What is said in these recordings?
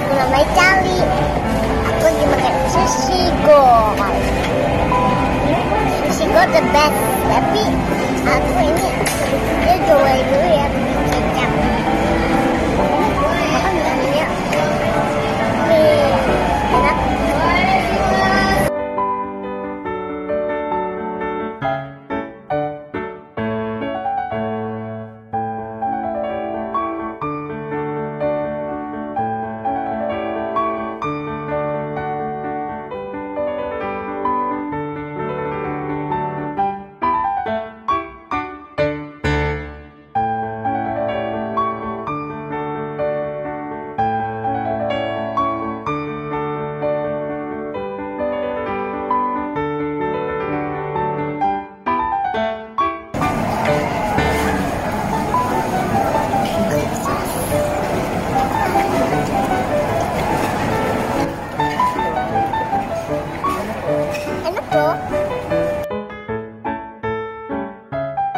Aku namanya Cali. Aku lagi makan sushi go. Sushi go the best. Tapi aku ini dia coba dulu ya kecap. Makan minumnya. Enak.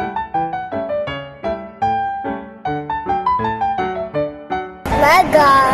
Makan.